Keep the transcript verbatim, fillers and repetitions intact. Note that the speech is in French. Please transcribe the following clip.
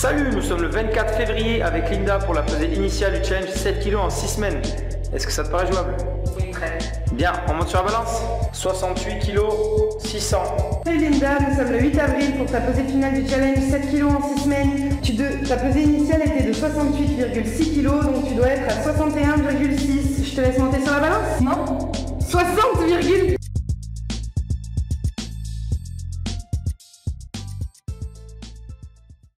Salut, nous sommes le vingt-quatre février avec Linda pour la pesée initiale du challenge sept kilos en six semaines. Est-ce que ça te paraît jouable? Oui, très. Bien, on monte sur la balance. soixante-huit kilos, six cents. Salut Linda, nous sommes le huit avril pour ta pesée finale du challenge sept kilos en six semaines. Tu de, ta pesée initiale était de soixante-huit virgule six kilos, donc tu dois être à soixante et un virgule six. Je te laisse monter sur la balance? Non. soixante virgule